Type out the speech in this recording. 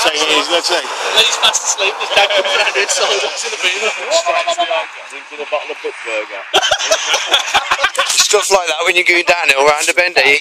say what it is, let's see. He's fast asleep, his dad comes around here, so he's in the bin. Drinking a bottle of Bitburger. Stuff like that when you're going downhill round a bend, eh?